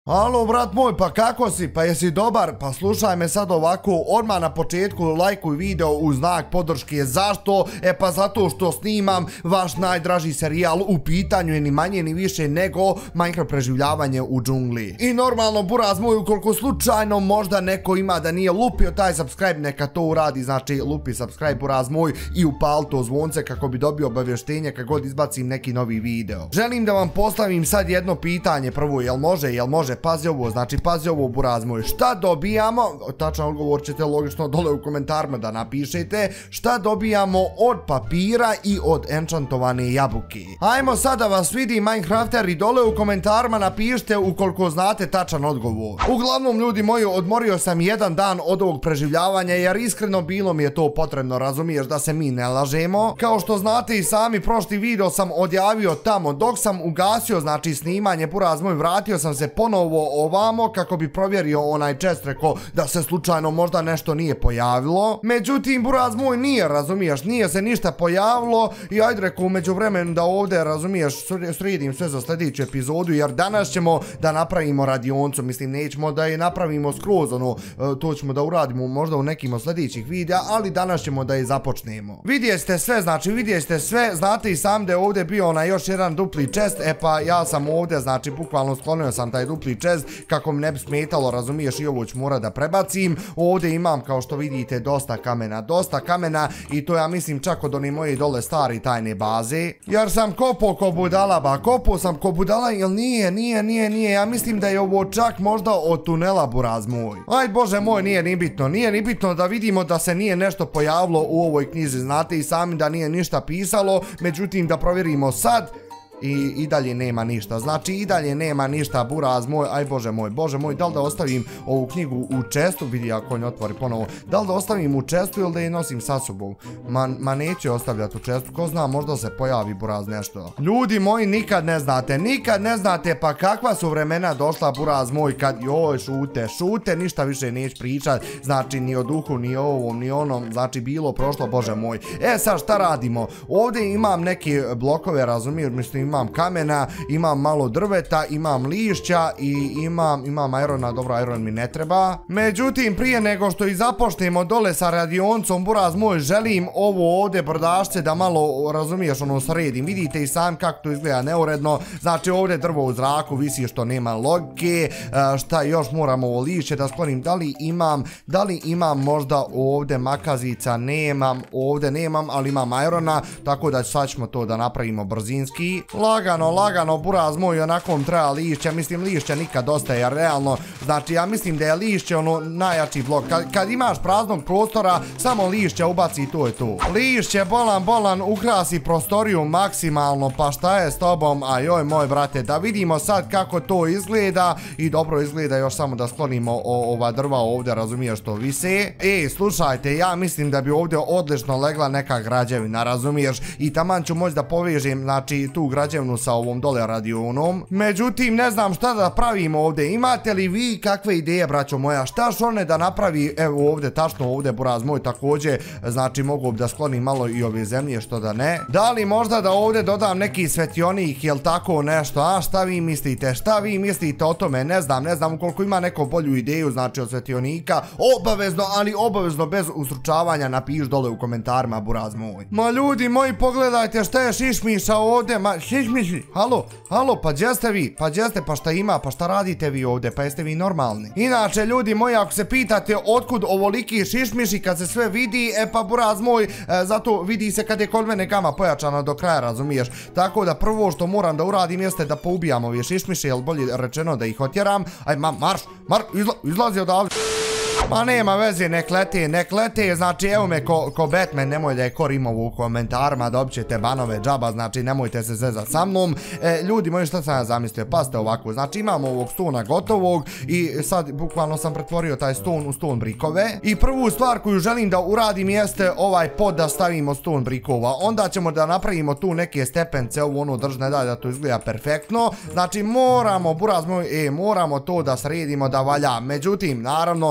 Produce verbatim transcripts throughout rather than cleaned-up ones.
Alo, brat moj, pa kako si? Pa jesi dobar? Pa slušaj me sad ovako, odmah na početku lajkuj video u znak podrške. Zašto? E pa zato što snimam vaš najdraži serijal, u pitanju je ni manje ni više nego Minecraft preživljavanje u džungli. I normalno, buraz moj, ukoliko slučajno možda neko ima da nije lupio taj subscribe, neka to uradi, znači lupi subscribe, buraz moj, i upali to zvonce kako bi dobio obavještenje kad god izbacim neki novi video. Želim da vam postavim sad jedno pitanje prvo, jel može, jel može? Pazi ovo, znači pazi ovo, buraz moj, šta dobijamo, tačan odgovor ćete logično dole u komentarima da napišete, šta dobijamo od papira i od enchantovane jabuke. Ajmo sad da vas vidi Minecrafter i dole u komentarima napišite ukoliko znate tačan odgovor. Uglavnom, ljudi moji, odmorio sam jedan dan od ovog preživljavanja jer iskreno bilo mi je to potrebno, razumiješ, da se mi ne lažemo. Kao što znate i sami, prošli video sam odjavio tamo dok sam ugasio, znači snimanje, buraz moj, vratio sam se ponovo ovamo kako bi provjerio onaj chest, rekao da se slučajno možda nešto nije pojavilo. Međutim, buraz moj, nije, razumiješ, nije se ništa pojavilo i ajde, rekao umeđu vremenu da ovdje, razumiješ, sredim sve za sljedeću epizodu, jer danas ćemo da napravimo radioncu, mislim, nećemo da je napravimo skroz, ono, to ćemo da uradimo možda u nekim od sljedećih videa, ali danas ćemo da je započnemo. Vidjeste sve, znači vidjeste sve, znate i sam da je ovdje bio onaj još jedan dupli chest, e pa ja sam ovdje, znači bukvalno sklonio sam taj dupli chest kako mi ne bi smetalo, razumiješ, i ovo ću mora da prebacim. Ovdje imam, kao što vidite, dosta kamena, dosta kamena i to ja mislim čak od one moje dole stari tajne baze, jer sam kopao ko budala, ba, kopao sam ko budala, jel nije, nije, nije, nije, ja mislim da je ovo čak možda od tunela, buraz moj. Aj bože moj, nije ni bitno, nije ni bitno, da vidimo da se nije nešto pojavilo u ovoj knjizi, znate i sami da nije ništa pisalo, međutim da provjerimo sad. I, i dalje nema ništa, znači i dalje nema ništa, buraz moj, aj bože moj, bože moj, da li da ostavim ovu knjigu u čestu, vidi ako ne otvori ponovo, da li da ostavim u čestu ili da je nosim sa sobom, ma, ma neću ostavljati u čestu, ko zna, možda se pojavi, buraz, nešto. Ljudi moji, nikad ne znate, nikad ne znate, pa kakva su vremena došla, buraz moj, kad joj, šute, šute, ništa više neću pričat, znači ni o duhu, ni o ovom, ni onom, znači bilo, prošlo, bože moj. E sad šta radimo, ovdje imam neke blokove, razumiješ, mislim, imam kamena, imam malo drveta, imam lišća i imam, imam irona, dobro, iron mi ne treba. Međutim, prije nego što i započnemo dole sa radioncom, buraz moj, želim ovo ovdje brdašce da malo, razumiješ, ono, sredim. Vidite i sam kako to izgleda neuredno, znači ovdje drvo u zraku visi što nema logike, šta još moramo ovo lišće da sklonim, da li imam, da li imam možda ovdje makazica, nemam, ovdje nemam, ali imam irona, tako da sad ćemo to da napravimo brzinski. Lagano, lagano, buraz moj, onako treba lišća, mislim lišća nikad dosta, jer realno, znači ja mislim da je lišće ono najjači blok, kad, kad imaš praznog prostora, samo lišća ubaci i to je to. Lišće, bolan, bolan, ukrasi prostoriju maksimalno, pa šta je s tobom, a joj moj brate, da vidimo sad kako to izgleda i dobro izgleda, još samo da sklonimo o, ova drva ovdje, razumiješ, što vise. Ej, slušajte, ja mislim da bi ovdje odlično legla neka građevina, razumiješ, i taman ću moći da povežem, znači tu građevinu sa ovom dole radionom. Međutim, ne znam šta da pravimo ovdje. Imate li vi kakve ideje, braćo moja? Šta šone da napravi, evo ovdje, tačno ovdje, buraz moj, također, znači mogu da sklonim malo i ove zemlje, što da ne. Da li možda da ovdje dodam neki svetionik, jel tako nešto, a šta vi mislite? Šta vi mislite o tome? Ne znam, ne znam, ukoliko ima neko bolju ideju, znači od svetionika, obavezno, ali obavezno bez ustručavanja napiš dole u komentarima, buraz moj. Ma ljudi moji, pogledajte šta je šišmiša ovdje, ma šišmiši, halo, halo, pa gdje ste vi? Pa gdje ste, pa šta ima, pa šta radite vi ovdje, pa jeste vi normalni? Inače, ljudi moji, ako se pitate otkud ovoliki šišmiši kad se sve vidi, e pa buraz moj, e, zato vidi se kad je kod mene gama pojačana do kraja, razumiješ? Tako da prvo što moram da uradim jeste da poubijam ove šišmiše, jel bolje rečeno da ih otjeram. Aj, ma, marš, marš, izla, izlazi odavde. Ma nema veze, nek lete, nek lete, znači evo me ko, ko Batman, nemoj da je korim ovu u komentarima, dobit ćete banove džaba, znači nemojte se zezat sa mnom. E, ljudi moji, šta sam ja zamislio, pazite ovako, znači imamo ovog stona gotovog i sad bukvalno sam pretvorio taj ston u stone brikove i prvu stvar koju želim da uradim jeste ovaj pod da stavimo stone brikova, onda ćemo da napravimo tu neke stepence, ovo ono drž, ne daj da to izgleda perfektno, znači moramo, buraz moj, e, moramo to da sredimo da valja, međutim, naravno, vi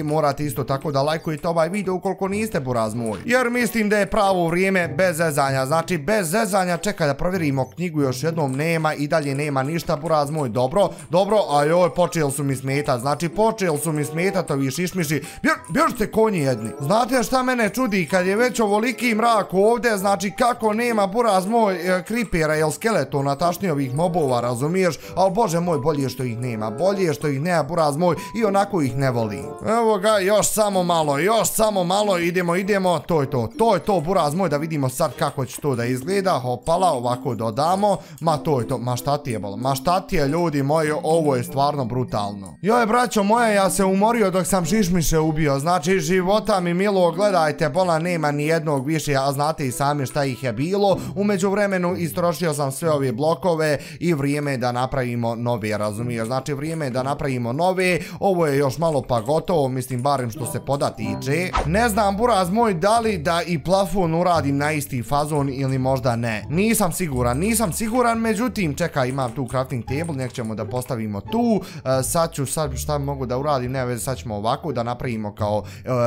morate isto tako da lajkujete ovaj video ukoliko niste, buraz moj. Jer mislim da je pravo vrijeme bez zezanja. Znači bez zezanja, čekaj da provjerimo knjigu još jednom, nema i dalje nema ništa, buraz moj. Dobro, dobro, a joj, počeli su mi smetat. Znači počeli su mi smetat ovi šišmiši. Bježite konji jedni. Znate šta mene čudi, kad je već ovoliki mrak ovdje, znači kako nema, buraz moj, kripera ili skeletona, tašnije ovih mobova, razumiješ? Ali bože moj, bolje što ih nema, bolje što ih nema, buraz moj, i onako ih ne volim. Evo ga, još samo malo, još samo malo, idemo, idemo, to je to, to je to, buraz moj, da vidimo sad kako će to da izgleda. Hopala, ovako dodamo, ma to je to, ma šta ti je bolo, ma šta ti je, ljudi moji, ovo je stvarno brutalno. Joj, braćo moje, ja se umorio dok sam šišmiše ubio, znači života mi milo, gledajte, bola nema ni jednog više, a znate i sami šta ih je bilo. Umeđu vremenu istrošio sam sve ove blokove i vrijeme je da napravimo nove, razumiješ, znači vrijeme je da napravimo nove. Ovo je još malo pa gotovo, mislim barem što se poda tiče. Ne znam, buraz moj, da li da i plafon uradim na isti fazon ili možda ne. Nisam siguran, nisam siguran, međutim, čekaj, imam tu crafting table, nek ćemo da postavimo tu. Sad ću, sad šta mogu da uradim, ne veze, sad ćemo ovako da napravimo kao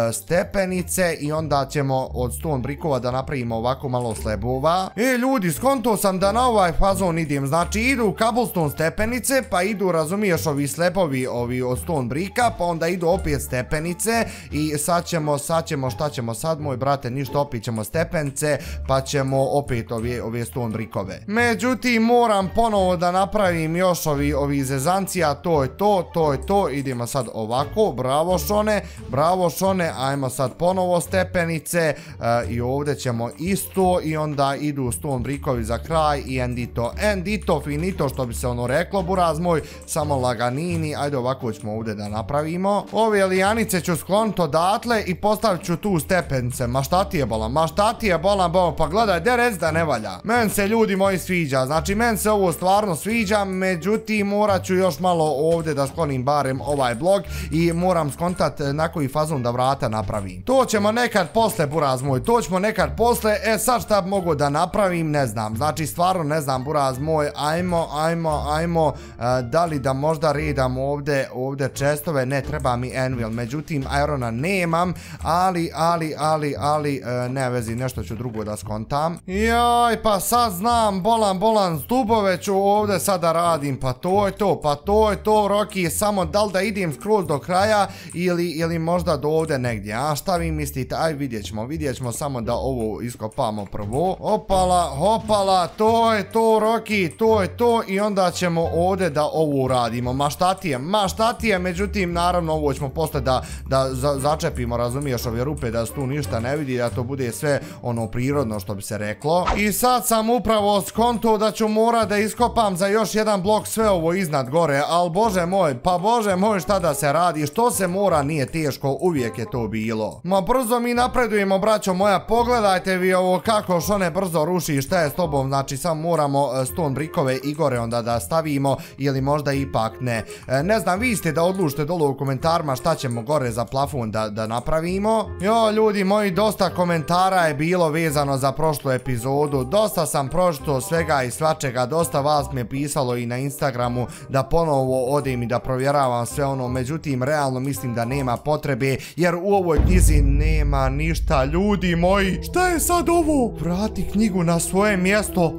stepenice i onda ćemo od stone brickova da napravimo ovako malo slabova. E, ljudi, skonto sam da na ovaj fazon idem, znači idu cobblestone stepenice, pa idu, razumiješ, ovi slebovi, ovi od stone bricka, pa onda idu opet stepenice i sad ćemo, sad ćemo, šta ćemo sad, moj brate, ništa, opet ćemo stepence, pa ćemo opet ove, ove stone brickove. Međutim, moram ponovo da napravim još ovi, ovi zezancija, to je to, to je to, idemo sad ovako, bravo Šone, bravo Šone, ajmo sad ponovo stepenice uh, i ovdje ćemo isto i onda idu stone brickovi za kraj i endito, endito, finito, što bi se ono reklo, buraz moj, samo laganini, ajde ovako ćemo ovdje da napravimo. Ove lijanice ću skloniti odatle i postavit ću tu stepence, ma šta ti je bolan, ma šta ti je bolan, bolan, pa gledaj, de rec da ne valja. Men se, ljudi moji, sviđa, znači men se ovo stvarno sviđa, međutim morat ću još malo ovdje da sklonim barem ovaj blok i moram skontat na koji fazon da vrata napravim. To ćemo nekad posle, buraz moj, to ćemo nekad posle. E sad šta mogu da napravim, ne znam, znači stvarno ne znam, buraz moj, ajmo, ajmo, ajmo, uh, da li da možda redam ovdje, ovdje čestove, ne treba mi anvil, međutim irona nemam, ali, ali, ali, ali, uh, ne vezi, nešto ću drugo da skontam. Jaj, pa sad znam, bolan, bolan, stubove ću ovdje sada radim, pa to je to, pa to je to, Rocky, samo da li da idem skroz do kraja ili, ili možda do ovdje negdje, a šta vi mislite, aj vidjet ćemo, vidjet ćemo, samo da ovo iskopamo prvo. Hopala, hopala, to je to, Rocky, to je to i onda ćemo ovdje da ovo uradimo. Ma šta ti je, ma šta ti je, međutim, naravno ovo ćemo posle da, da za, začepimo, razumiješ, ove rupe, da se tu ništa ne vidi, da to bude sve ono prirodno, što bi se reklo. I sad sam upravo skonto da ću mora da iskopam za još jedan blok sve ovo iznad gore, ali bože moj, pa bože moj, šta da se radi, što se mora, nije teško, uvijek je to bilo. Ma brzo mi napredujemo, braćo moja, pogledajte vi ovo kako Šone brzo ruši, šta je s tobom, znači samo moramo stone brickove i gore onda da stavimo ili možda ipak ne. Ne znam, vi ste da odlučite dole u komentarima šta ćemo gore za plafon da, da napravimo. Jo, ljudi moji, dosta komentara je bilo vezano za prošlu epizodu, dosta sam pročito svega i svačega, dosta vas mi je pisalo i na Instagramu da ponovo odem i da provjeravam sve ono, međutim realno mislim da nema potrebe jer u ovoj knjizi nema ništa, ljudi moji. Šta je sad ovo? Vrati knjigu na svoje mjesto.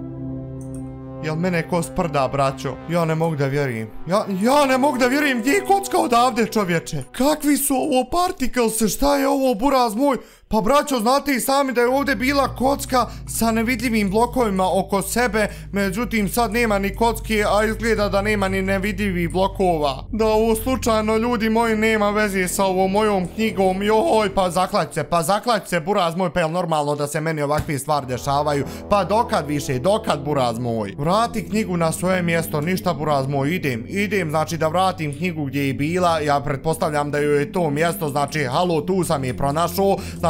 Jel mene ko sprda, braćo? Ja ne mogu da vjerujem. Ja, ja ne mogu da vjerujem, gdje je kocka odavde, čovječe? Kakvi su ovo particles, šta je ovo, buraz moj? Pa braćo, znate i sami da je ovdje bila kocka sa nevidljivim blokovima oko sebe, međutim sad nema ni kocke, a izgleda da nema ni nevidljivih blokova. Da ovo slučajno, ljudi moji, nema veze sa ovom mojom knjigom, joj, pa zaklać se, pa zaklać se, buraz moj, pa je normalno da se meni ovakve stvari dešavaju, pa dokad više, dokad, buraz moj? Vrati knjigu na svoje mjesto, ništa, buraz moj, idem, idem, znači da vratim knjigu gdje je bila, ja pretpostavljam da joj je to mjesto, znači, halo, tu sam je pronašao, znači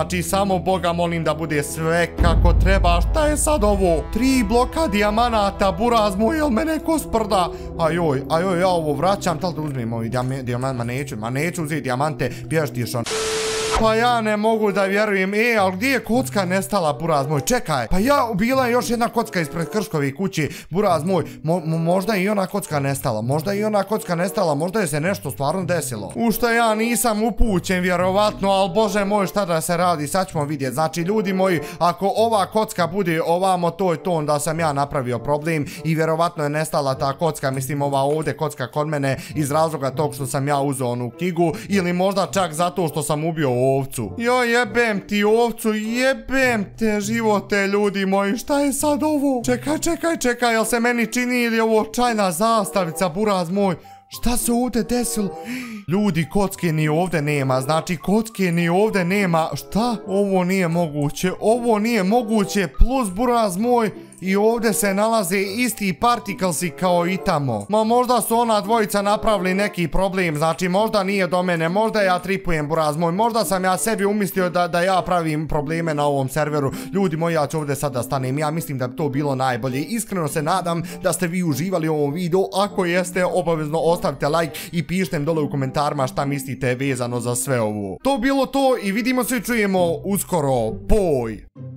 znači samo Boga molim da bude sve kako treba. Šta je sad ovo? Tri bloka dijamanata, buraz moj, jel me neko sprda? Ajoj, ajoj, ja ovo vraćam, tal da uzmem ovi dijamant, ma neću, ma neću uzeti dijamante, bježtiš on. Pa ja ne mogu da vjerujem, e, ali gdje je kocka nestala, buraz moj, čekaj, pa ja, bila je još jedna kocka ispred Krškovih kući, buraz moj, mo, možda i ona kocka nestala, možda i ona kocka nestala, možda je se nešto stvarno desilo. U što ja nisam upućen, vjerovatno, ali bože moj, šta da se radi, sad ćemo vidjeti, znači ljudi moji, ako ova kocka bude ovamo, to je to, onda sam ja napravio problem i vjerovatno je nestala ta kocka, mislim ova ovdje kocka kod mene iz razloga tog što sam ja uzeo onu knjigu, ili možda čak zato što sam ubio ovcu. Jo, jebem ti ovcu, jebem te živote, ljudi moji, šta je sad ovo? Čekaj, čekaj, čekaj, jel se meni čini ili ovo čajna zastavica, buraz moj? Šta se ovdje desilo? Ljudi, kocke ni ovdje nema, znači kocke ni ovdje nema. Šta? Ovo nije moguće, ovo nije moguće, plus buraz moj, i ovdje se nalaze isti partiklesi kao i tamo. Ma možda su ona dvojica napravili neki problem, znači možda nije do mene, možda ja tripujem, buraz moj, možda sam ja sebi umislio da, da ja pravim probleme na ovom serveru. Ljudi moji, ja ću ovdje sada stanem, ja mislim da bi to bilo najbolje. Iskreno se nadam da ste vi uživali u ovom videu, ako jeste, obavezno ostavite like i pišite dole u komentarima šta mislite vezano za sve ovo. To bilo to i vidimo se i čujemo uskoro, boj!